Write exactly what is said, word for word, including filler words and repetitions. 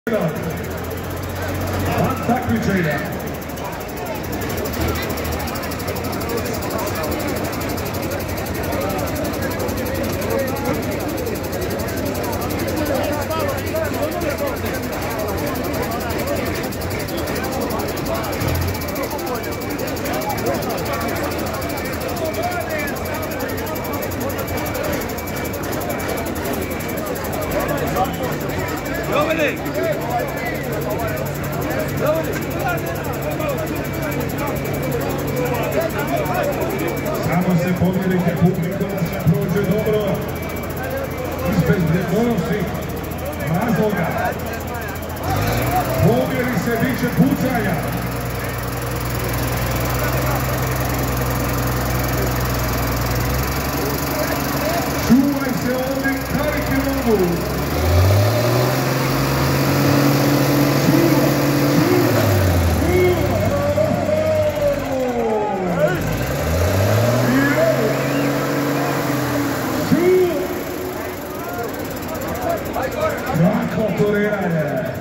Van takmičenja. Dominik! Samo se pomjerite, publiku da se prođe dobro, ispred nedonosnih razloga. Pomjeri se, bit će pucanja. Čuvaj se ovdje karike nogu. Kako to je?